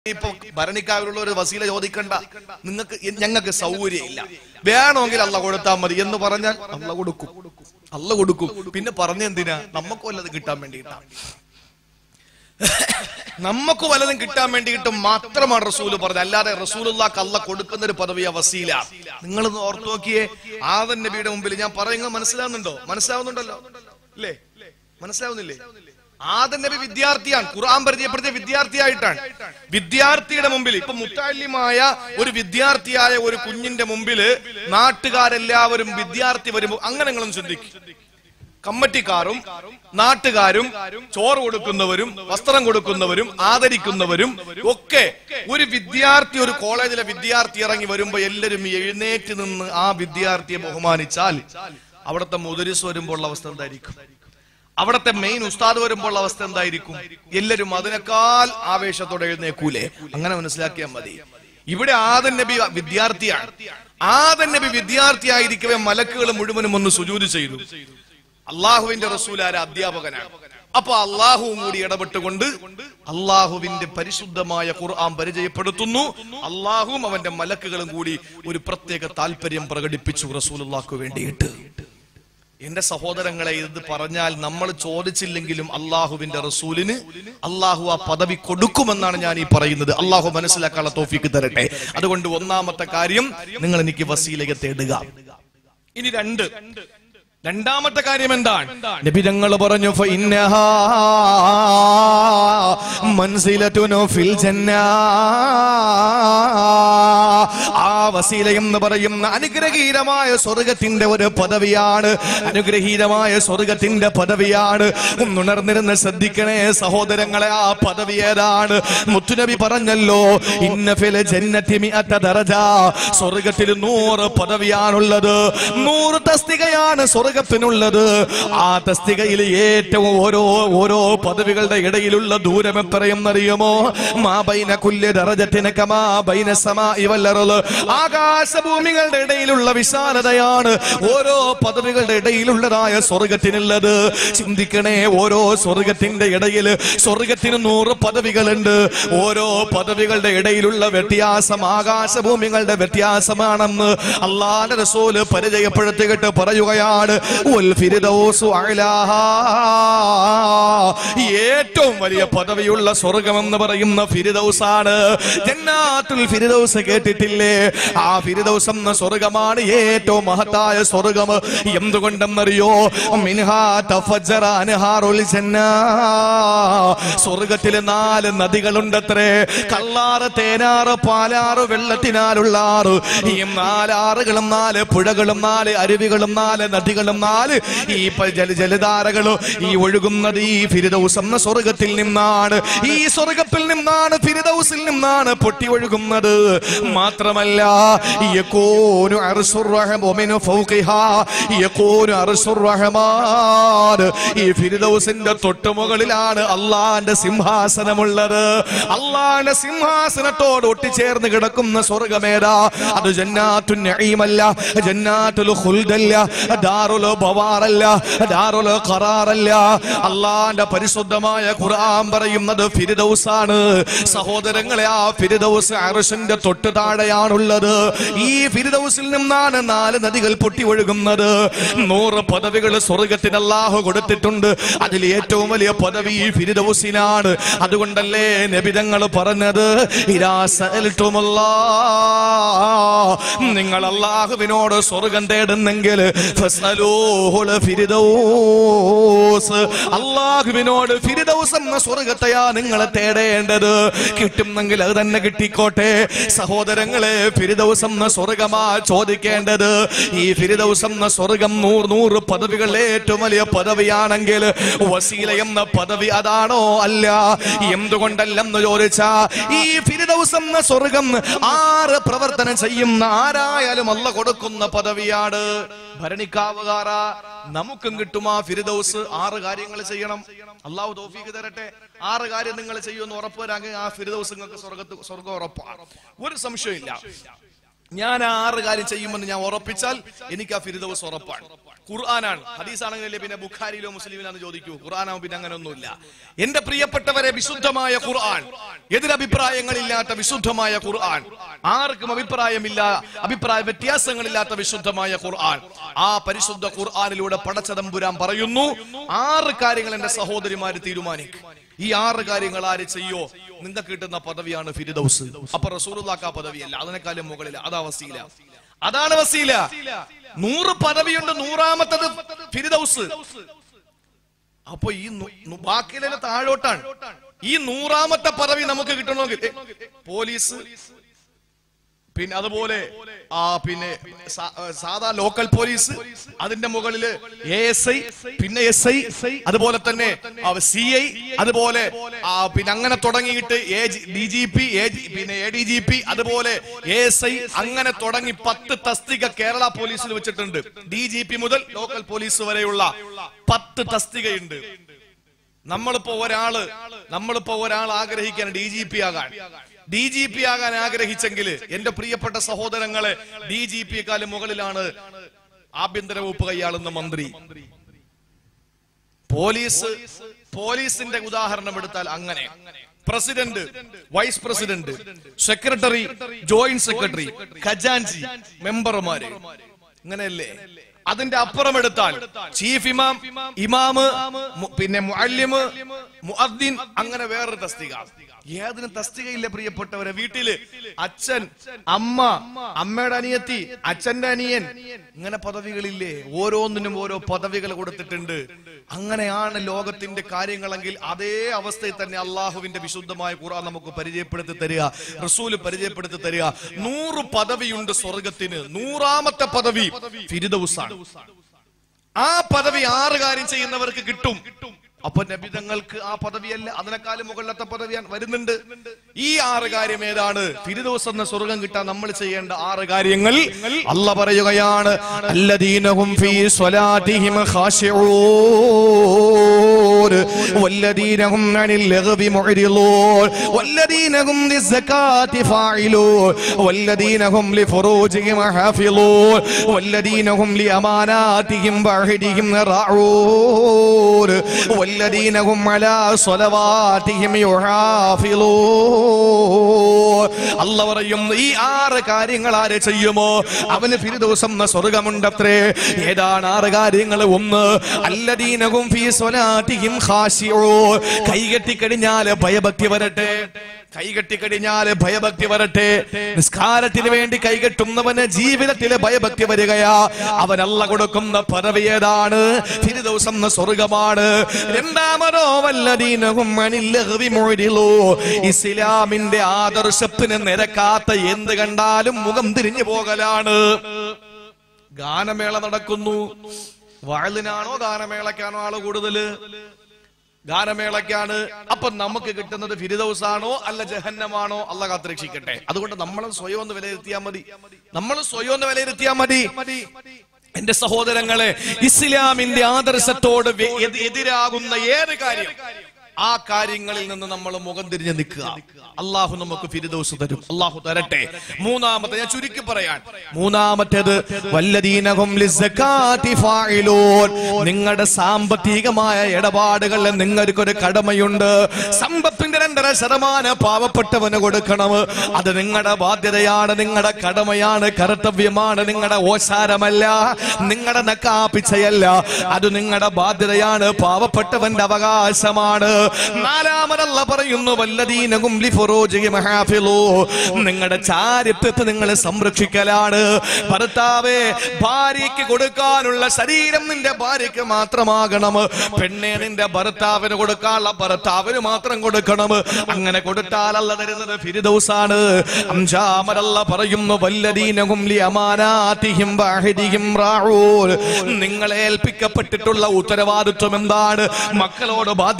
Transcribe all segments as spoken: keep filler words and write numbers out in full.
ഇപ്പൊ ഭരണിക്കാവിലുള്ള ഒരു വസീല ചോദിക്കണ്ട, നിങ്ങൾക്ക് ഞങ്ങൾക്ക് സൗകര്യം ഇല്ല, വേണമെങ്കിൽ അള്ള കൊടുത്താൽ മതി എന്ന് പറഞ്ഞാൽ അള്ള കൊടുക്കും, അള്ള കൊടുക്കും. പിന്നെ പറഞ്ഞെന്തിനാ? നമുക്ക് വല്ലതും കിട്ടാൻ വേണ്ടിയിട്ടാണ്, നമുക്ക് വല്ലതും കിട്ടാൻ വേണ്ടിയിട്ട് മാത്രമാണ് റസൂല് പറഞ്ഞത്. അല്ലാതെ റസൂലുള്ളാഹിക്ക് അള്ള കൊടുക്കുന്ന ഒരു പദവിയാ വസീല. നിങ്ങളൊന്ന് ഓർത്തു നോക്കിയേ, ആദം നബിയുടെ മുമ്പിൽ ഞാൻ പറയുന്നത് മനസ്സിലാവുന്നുണ്ടോ? മനസ്സിലാവുന്നുണ്ടല്ലോ അല്ലേ? മനസ്സിലാവുന്നില്ലേ? ആദം നബി വിദ്യാർത്ഥിയാണ്, ഖുർആൻ പരിചയപ്പെടുത്തിയ വിദ്യാർത്ഥിയായിട്ടാണ്. വിദ്യാർത്ഥിയുടെ മുമ്പിൽ, ഇപ്പൊ മുത്തഅല്ലിമായ ഒരു വിദ്യാർത്ഥിയായ ഒരു കുഞ്ഞിന്റെ മുമ്പില് നാട്ടുകാരെല്ലാവരും വിദ്യാർത്ഥി വരുമ്പോ അങ്ങനെ നിങ്ങളൊന്ന് ചിന്തിക്കും. കമ്മിറ്റിക്കാരും നാട്ടുകാരും ചോറ് കൊടുക്കുന്നവരും വസ്ത്രം കൊടുക്കുന്നവരും ആദരിക്കുന്നവരും ഒക്കെ ഒരു വിദ്യാർത്ഥി, ഒരു കോളേജിലെ വിദ്യാർത്ഥി ഇറങ്ങി വരുമ്പോ എല്ലാവരും എഴുന്നേറ്റ് നിന്ന് ആ വിദ്യാർത്ഥിയെ ബഹുമാനിച്ചാൽ അവിടുത്തെ മുദരിസ് വരുമ്പോൾ ഉള്ള അവസ്ഥ എന്തായിരിക്കും? അവിടത്തെ മെയിൻ ഉസ്താദ് വരുമ്പോൾ അവസ്ഥ എന്തായിരിക്കും? എല്ലാവരും അതിനേക്കാൾ ആവേശത്തോടെ എഴുന്നേക്കൂലേ? അങ്ങനെ മനസ്സിലാക്കിയാൽ മതി. ഇവിടെ ആദം നബി വിദ്യാർത്ഥിയാണ്. ആദം നബി വിദ്യാർത്ഥിയായിരിക്കവേ മലക്കുകൾ മുഴുവനും ഒന്ന് സുജൂദ് ചെയ്തു. അള്ളാഹുവിന്റെ റസൂലായ അധ്യാപകനാണ്. അപ്പൊ അള്ളാഹുവും കൂടി ഇടപെട്ടുകൊണ്ട് അള്ളാഹുവിന്റെ പരിശുദ്ധമായ ഖുർആൻ പരിചയപ്പെടുത്തുന്നു. അള്ളാഹുവും അവന്റെ മലക്കുകളും കൂടി ഒരു പ്രത്യേക താല്പര്യം പ്രകടിപ്പിച്ചു റസൂലുള്ളാഹിക്ക് വേണ്ടിയിട്ട്. എന്റെ സഹോദരങ്ങളെ, ഇത് പറഞ്ഞാൽ നമ്മൾ ചോദിച്ചില്ലെങ്കിലും അള്ളാഹുവിന്റെ റസൂലിന് അള്ളാഹു ആ പദവി കൊടുക്കുമെന്നാണ് ഞാൻ ഈ പറയുന്നത്. അള്ളാഹു മനസ്സിലാക്കാനുള്ള തൗഫീഖ് തരട്ടെ. അതുകൊണ്ട് ഒന്നാമത്തെ കാര്യം, നിങ്ങൾ എനിക്ക് വസീലയെ തേടുക. ഇനി രണ്ട് രണ്ടാമത്തെ കാര്യം എന്താണ്? നബി തങ്ങൾ പറഞ്ഞു, ഫഇന്നഹാ മൻസിലതുൻ ഫിൽ ജന്ന. ആ വസീല എന്ന് പറയുന്ന അനുഗ്രഹീതമായ സ്വർഗത്തിന്റെ ഒരു പദവിയാണ്, അനുഗ്രഹീതമായ സ്വർഗത്തിന്റെ പദവിയാണ്. ഒന്നുണർന്നിരുന്ന് ശ്രദ്ധിക്കണേ സഹോദരങ്ങളെ, ആ പദവി ഏതാണ്? മുത്തുനബി പറഞ്ഞല്ലോ, ഇന്ന ഫിൽ ജന്നതി മിഅത ദറജ. സ്വർഗത്തിൽ നൂറ് പദവിയാണുള്ളത്, നൂറ് തസ്തികയാണ് സ്വർഗത്തിനുള്ളത്. ആ തസ്തികയിൽ ഏറ്റവും ഓരോ ഓരോ പദവികളുടെ ഇടയിലുള്ള ദൂരം എത്രയെന്നറിയുമോ? മാ ബൈന കുല്ലി ദറജത്തിന കമാ ബൈന സമാഇ വൽ അർള്. ആകാശഭൂമികളുടെ ഇടയിലുള്ള വിശാലതയാണ് ഓരോ പദവികളുടെ ഇടയിലുള്ളതായ സ്വർഗത്തിനുള്ളത്. ചിന്തിക്കണേ, ഓരോ സ്വർഗത്തിന്റെ ഇടയിൽ സ്വർഗത്തിന് നൂറ് പദവികളുണ്ട്. ഓരോ പദവികളുടെ ഇടയിലുള്ള വ്യത്യാസം ആകാശഭൂമികളുടെ വ്യത്യാസമാണെന്ന് അല്ലാഹുവിന്റെ റസൂല് പരിചയപ്പെടുത്തിയിട്ട് പറയുകയാണ്, ഏറ്റവും വലിയ പദവിയുള്ള സ്വർഗം എന്ന് പറയുന്ന ഫിർദൗസാണ്. ജന്നാത്തുൽ ഫിർദൗസ് കേട്ടിട്ടില്ലേ? ആ ഫിർദൗസ് എന്ന സ്വർഗമാണ് ഏറ്റവും മഹത്തായ സ്വർഗം. എന്തുകൊണ്ടെന്നറിയോ? മിൻഹാ തഫജ്ജറ അൻഹാറുൽ ജന്ന. സ്വർഗത്തിലെ നാല് നദികളുണ്ടത്രേ. കള്ളാറ്, തേനാറ്, പാലാറ്, വെള്ളത്തിനാലുള്ള ആറ്. ഈ നാലാറുകളും നാല് പുഴകളും നാല് അരുവികളും നാല് നദികളും നാല് ഈ ജല ജലധാരകളും ഈ ഒഴുകുന്നത് ഈ ഫിർദൗസ് എന്ന സ്വർഗത്തിൽ നിന്നാണ്. ഈ സ്വർഗത്തിൽ നിന്നാണ്, ഫിർദൗസിൽ നിന്നാണ് പൊട്ടി ഒഴുകുന്നത്. മാത്രമല്ല, യകൂനു അർശുർ റഹ്മാൻ മിൻ ഫൗഖിഹാ യകൂനു അർശുർ റഹ്മാൻ. ഈ ഫിർദൗസിന്റെ തൊട്ടുമുകളിലാണ് അല്ലാഹുവിന്റെ സിംഹാസനമുള്ളത്. അല്ലാഹുവിന്റെ സിംഹാസനത്തോട് ഒട്ടിച്ചേർന്ന് കിടക്കുന്ന സ്വർഗമേതാ? അത് ജന്നാത്തുൻ നഈമല്ല, ജന്നാത്തുൽ ഖുൽദല്ല, ദാറുൽ ബവാറല്ല, ദാറുൽ ഖറാറല്ല. അല്ലാഹുവിന്റെ പരിശുദ്ധമായ ഖുർആൻ പറയുന്നത് ഫിർദൗസാണ്. സഹോദരങ്ങളെ, ആ ഫിർദൗസ് അർശിന്റെ തൊട്ട് താഴെയാണുള്ളത്. ഈ ഫിർദൗസിൽ നിന്നാണ് നാല് നദികൾ പൊട്ടി ഒഴുകുന്നത്. നൂറ് പദവികൾ സ്വർഗത്തിന് അല്ലാഹു കൊടുത്തിട്ടുണ്ട്. അതിൽ ഏറ്റവും വലിയ പദവി ഈ ഫിർദൗസിനാണ്. അതുകൊണ്ടല്ലേ നബി തങ്ങൾ പറഞ്ഞത്, ഇദാ സഅൽതുമുല്ലാഹ്, നിങ്ങൾ അല്ലാഹുവിനോട് സ്വർഗം തേടുന്നെങ്കിൽ ഫസ്അലൂഹുൽ ഫിർദൗസ്. അല്ലാഹുവിനോട് ഫിർദൗസ് എന്ന സ്വർഗത്തെയാ നിങ്ങൾ തേടേണ്ടത്. കിട്ടുന്നെങ്കിൽ അത് തന്നെ കിട്ടിക്കോട്ടെ. സഹോദരങ്ങളെ, ഫിർദൗസ് എന്ന സ്വർഗമാ ചോദിക്കേണ്ടത്. ഈ ഫിർദൗസ് എന്ന സ്വർഗം നൂറ് നൂറ് പദവികൾ ഏറ്റവും വലിയ പദവിയാണെങ്കിൽ വസീല എന്ന പദവി അതാണോ? അല്ല. എന്തുകൊണ്ടല്ലെന്ന് ചോദിച്ചാ, ഈ ഫിർദൗസ് എന്ന സ്വർഗം ആറ് പ്രവർത്തനം ചെയ്യുന്ന ആരായാലും അല്ല കൊടുക്കുന്ന പദവിയാണ്. ഭരണിക്കാവുകാര, നമുക്കും കിട്ടുമാ ഫിർദൗസ്. ആറ് കാര്യങ്ങൾ ചെയ്യണം. അല്ലാഹു തൗഫീഖ് തരട്ടെ. ആറ് കാര്യം നിങ്ങൾ ചെയ്യുമെന്ന് ഉറപ്പുവരാങ്കിൽ ആ ഫിർദൗസ് നിങ്ങൾക്ക് സ്വർഗത്ത് സ്വർഗം ഉറപ്പാണ്, ഒരു സംശയമില്ല. ഞാൻ ആറ് കാര്യം ചെയ്യുമെന്ന് ഞാൻ ഉറപ്പിച്ചാൽ എനിക്ക് ആ ഫിർദൗസ് ഉറപ്പാണ്. ഖുർആനാണ്, ഹദീസാണെങ്കിലല്ലേ പിന്നെ ബുഖാരിയിലോ മുസ്ലിമിലാന്ന് ചോദിക്കൂ. ഖുർആനാവും പിന്നെ അങ്ങനെ ഒന്നുമില്ല. എന്റെ പ്രിയപ്പെട്ടവരെ, വിശുദ്ധമായ ഖുർആൻ, എതിരഭിപ്രായങ്ങളില്ലാത്ത വിശുദ്ധമായ ഖുർആൻ, ആർക്കും അഭിപ്രായമില്ല അഭിപ്രായ വ്യത്യാസങ്ങളില്ലാത്ത വിശുദ്ധമായ ഖുർആൻ. ആ പരിശുദ്ധ ഖുർആനിലൂടെ പടച്ചതമ്പുരാൻ പറയുന്നു, ആറ് കാര്യങ്ങൾ എന്റെ സഹോദരിമാര് തീരുമാനിക്കും. ഈ ആറ് കാര്യങ്ങൾ ആര് ചെയ്യോ നിങ്ങൾക്ക് കിട്ടുന്ന പദവിയാണ് ഫിർദൗസ്. അപ്പൊ റസൂലുള്ളാഹി ആ പദവിയല്ല, അതിനേക്കാളും മുകളിൽ. അതാ വസീല, അതാണ് വസീല. നൂറ് പദവിയുണ്ട്, നൂറാമത്തത് ഫിർദൗസ്. അപ്പൊ ഈ ബാക്കിയിലെ താഴോട്ടാണ്. ഈ നൂറാമത്തെ പദവി നമുക്ക് കിട്ടണമെങ്കിൽ പോലീസ്, പിന്നെ അതുപോലെ ആ പിന്നെ സാധാ ലോക്കൽ പോലീസ്, അതിന്റെ മുകളില് എ എസ് ഐ, പിന്നെ എസ് ഐ, അതുപോലെ തന്നെ സി ഐ, അതുപോലെ പിന്നെ അങ്ങനെ തുടങ്ങിയിട്ട് ഡി ജി പി, പിന്നെ എ ഡി ജി പി, അതുപോലെ എ എസ് ഐ, അങ്ങനെ തുടങ്ങി പത്ത് തസ്തിക കേരള പോലീസിൽ വെച്ചിട്ടുണ്ട്. ഡി ജി പി മുതൽ ലോക്കൽ പോലീസ് വരെയുള്ള പത്ത് തസ്തികയുണ്ട്. നമ്മളിപ്പോ ഒരാള് നമ്മളിപ്പോ ഒരാൾ ആഗ്രഹിക്കാൻ ഡി ജി പി ആകാൻ ഡി ജി പി ആകാൻ ആഗ്രഹിച്ചെങ്കിൽ എന്റെ പ്രിയപ്പെട്ട സഹോദരങ്ങളെ, ഡി ജി പിയെക്കാളും മുകളിലാണ് ആഭ്യന്തര വകുപ്പ് കൈയാളുന്ന മന്ത്രി. പോലീസ് പോലീസിന്റെ ഉദാഹരണം എടുത്താൽ അങ്ങനെ president, vice president, secretary, joint secretary, ഖജാൻജി, മെമ്പർമാര്, ഇങ്ങനെയല്ലേ. അതിന്റെ അപ്പുറം എടുത്താൽ ചീഫ് ഇമാം, ഇമാമ്, പിന്നെ മുഅല്ലിമ്, മുഅദ്ദിൻ, അങ്ങനെ വേറൊരു തസ്തിക. ഏതിനും തസ്തികയില്ല പ്രിയപ്പെട്ടവരെ. വീട്ടില് അച്ഛൻ, അമ്മ, അമ്മയുടെ അനിയത്തി, അച്ഛന്റെ അനിയൻ, ഇങ്ങനെ പദവികളില്ലേ. ഓരോന്നിനും ഓരോ പദവികൾ കൊടുത്തിട്ടുണ്ട്. അങ്ങനെയാണ് ലോകത്തിന്റെ കാര്യങ്ങളെങ്കിൽ അതേ അവസ്ഥയിൽ തന്നെ അള്ളാഹുവിന്റെ വിശുദ്ധമായ ഖുർആൻ നമുക്ക് പരിചയപ്പെടുത്തി തരിക, റസൂല് പരിചയപ്പെടുത്തി തരിക. നൂറ് പദവിയുണ്ട് സ്വർഗത്തിന്. നൂറാമത്തെ പദവി ഫിർദൗസാണ്. ആ പദവി ആറ് കാര്യം ചെയ്യുന്നവർക്ക് കിട്ടും. അപ്പൊ നബിതങ്ങൾക്ക് ആ പദവിയല്ല, അതിനേക്കാളും മുകളിലത്തെ പദവിയാണ് വരുന്നുണ്ട്. ഈ ആറ് കാര്യം ഏതാണ്? ഫിർദൗസ് എന്ന സ്വർഗം കിട്ടാൻ നമ്മൾ ചെയ്യേണ്ട ആറ് കാര്യങ്ങൾ അല്ലാഹ് പറയുകയാണ്. അല്ലദീനഹും ഫീ സ്വലാത്തിഹിം ഖാശിഊൻ വല്ലദീനഹും അനിൽ ലഗ്വി മുഅ്രിളൂൻ വല്ലദീനഹും ലിസ്സകാത്തി ഫാഇലൂൻ വല്ലദീനഹും ലിഫുറൂജിഹിം ഹാഫിളൂൻ വല്ലദീനഹും ലിഅമാനാതിഹിം വഅഹദിഹിം റാഊൻ والذين هم على صلواتهم يحافظون. അല്ലാഹു പറയും, ഈ ആറ് കാര്യങ്ങൾ ആര് ചെയ്യുമോ അവന് ഫിർദൗസ് എന്ന സ്വർഗ്ഗമുണ്ടത്രേ. ഏതാണ് ആറ് കാര്യങ്ങൾ? ഒന്ന്, അല്ലദീനഹും ഫീ സ്വലാത്തിഹിം ഖാശിഊൻ. കൈകെട്ടി കഴിഞ്ഞാൽ ഭയഭക്തി വരട്ടെ, കൈകെട്ടി കഴിഞ്ഞാൽ ഭയഭക്തി വരട്ടെ. നിസ്കാരത്തിന് വേണ്ടി കൈകെട്ടുന്നവന് ജീവിതത്തിലെ ഭയഭക്തി വരികയാ. അവൻ അല്ലാഹ് കൊടുക്കുന്ന പദവി ഏതാണ്? ഫിർദൗസ് എന്ന സ്വർഗ്ഗമാണ്. രണ്ടാമതോ വല്ലദീനഹും അനിൽ ലഗ്വി മുഅ്രിളൂൻ. ഇസ്ലാമിന്റെ ആദർശത്തിന് നിരക്കാത്ത എന്ത് കണ്ടാലും മുഖം തിരിഞ്ഞു പോകലാണ്. ഗാനമേള നടക്കുന്നു. വഅലിനാണോ ഗാനമേളക്കാണോ ആള് കൂടുതല്? ഗാനമേളക്കാണ്. അപ്പൊ നമുക്ക് കിട്ടുന്നത് ഫിർദൗസാണോ അല്ല ജഹന്നമാണോ? അല്ലാഹ് കാത്തുരക്ഷിക്കട്ടെ. അതുകൊണ്ട് നമ്മൾ സ്വയം ഒന്ന് വിലയിരുത്തിയാൽ മതി. നമ്മൾ സ്വയം ഒന്ന് വിലയിരുത്തിയാൽ മതി. എന്റെ സഹോദരങ്ങളെ, ഇസ്ലാമിന്റെ ആദർശത്തോട് എതിരാകുന്ന ഏത് കാര്യം, ആ കാര്യങ്ങളിൽ നിന്ന് നമ്മൾ മുഖം തിരിഞ്ഞു നിൽക്കുക. അള്ളാഹു നമുക്ക് ഫിർദൗസ് തരും. അള്ളാഹു തരട്ടെ. മൂന്നാമത്തെ ഞാൻ ചുരുക്കി പറയാൻ, മൂന്നാമത്തേത് വല്ലദീനഹും ലിസ്സകാത്തി ഫാഇലൂൻ. നിങ്ങളുടെ സാമ്പത്തികമായ ഇടപാടുകളിൽ നിങ്ങൾക്കൊരു കടമയുണ്ട്. സമ്പത്തിന്റെ രണ്ടര ശതമാനം പാവപ്പെട്ടവന് കൊടുക്കണം. അത് നിങ്ങളുടെ ബാധ്യതയാണ്, നിങ്ങളുടെ കടമയാണ്, കർത്തവ്യമാണ്. നിങ്ങളുടെ ഓശാരമല്ല, നിങ്ങളുടെ നക്കാപ്പിച്ചയല്ല. അത് നിങ്ങളുടെ ബാധ്യതയാണ്, പാവപ്പെട്ടവന്റെ അവകാശമാണ്. നാലാമതല്ല പറയുന്നു വല്ലദീനഹും ലിഫുറൂജിഹിം ഹാഫിളൂൻ. നിങ്ങളുടെ ചാരിത്രത്തെ നിങ്ങൾ സംരക്ഷിക്കലാണ്. ഭർത്താവേ, ഭാര്യയ്ക്ക് കൊടുക്കാനുള്ള ശരീരം നിന്റെ ഭാര്യയ്ക്ക് മാത്രമാകണം. പെണ്ണെ, നിന്റെ ഭർത്താവിന് കൊടുക്കാനുള്ള ഭർത്താവിന് മാത്രം കൊടുക്കണം. അങ്ങനെ കൊടുത്താൽ അല്ലാഹ് തരുന്നത് ഫിർദൗസാണ്. അഞ്ചാമതല്ല പറയുന്നു വല്ലദീനഹും ലിഅമാനാതിഹിം വഅഹദിഹിം റാഊൻ. നിങ്ങളെ ഏൽപ്പിക്കപ്പെട്ടിട്ടുള്ള ഉത്തരവാദിത്വം എന്താണ്? മക്കളോട് ബാധ്യതയുണ്ട്,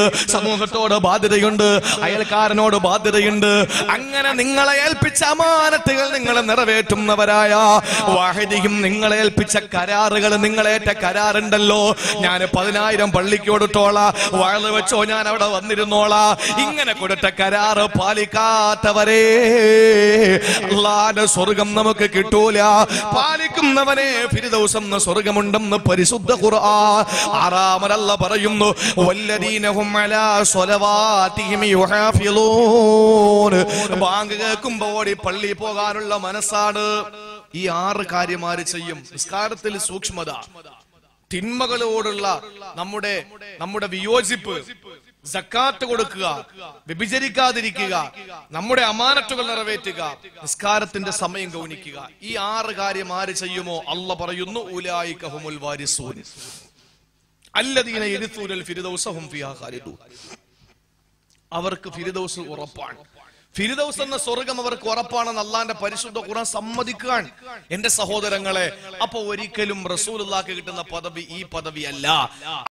സമൂഹത്തോട് ബാധ്യതയുണ്ട്, അയൽക്കാരനോട് ബാധ്യതയുണ്ട്. അങ്ങനെ നിങ്ങളെ ഏൽപ്പിച്ച അമാനത്തുകൾ നിങ്ങൾ നിറവേറ്റുന്നവരായ വാഹിദിയും നിങ്ങളെ ഏൽപ്പിച്ച കരാറുകൾ, നിങ്ങളേറ്റ കരാറുണ്ടല്ലോ, ഞാൻ പതിനായിരം പള്ളിക്ക് കൊടുത്തോളാ, വാഴ വെച്ചോ, ഞാൻ അവിടെ വന്നിരുന്നോളാ, ഇങ്ങനെ കൊടുത്ത കരാറ് പാലിക്കാത്തവരെ അല്ലാഹുവിന്റെ സ്വർഗം നമുക്ക് കിട്ടൂല. പാലിക്കുന്നവനെ ഫിർദൗസ് എന്ന സ്വർഗമുണ്ടെന്ന് പരിശുദ്ധ ഖുർആൻ. ആറാമതല്ല പറയുന്നു, വല്ലദീനഹും അലാ സ്വലവാതിഹിം യുഹാഫിളൂൻ. ബാങ്ക് കേൾക്കുമ്പോൾ ഓടി പള്ളി പോകാനുള്ള മനസ്സാണ്. ഈ ആറ് കാര്യം ആര് ചെയ്യും? നിസ്കാരത്തിൽ സൂക്ഷ്മത, തിന്മകളോടുള്ള നമ്മുടെ നമ്മുടെ വിയോജിപ്പ്, സക്കാത്ത് കൊടുക്കുക, വ്യഭിചരിക്കാതിരിക്കുക, നമ്മുടെ അമാനത്തുകൾ നിറവേറ്റുക, നിസ്കാരത്തിന്റെ സമയം ഗൗനിക്കുക. ഈ ആറ് കാര്യം ആര് ചെയ്യുമോ അല്ലാഹ് പറയുന്നു, ഉലൈക ഹുമുൽ വാരിസൂൻ അല്ലദീന യരിസൂനൽ ഫിർദൗസ ഹും ഫിഹാ ഖാലിദൂൻ. അവർക്ക് ഫിർദൗസ് ഉറപ്പാണ്. ഫിർദൗസ് എന്ന സ്വർഗം അവർക്ക് ഉറപ്പാണെന്ന് അല്ലാഹുവിന്റെ പരിശുദ്ധ ഖുർആൻ സമ്മതിക്കാൻ. എന്റെ സഹോദരങ്ങളെ, അപ്പൊ ഒരിക്കലും റസൂലുള്ളാഹിക്ക് കിട്ടുന്ന പദവി ഈ പദവി അല്ല.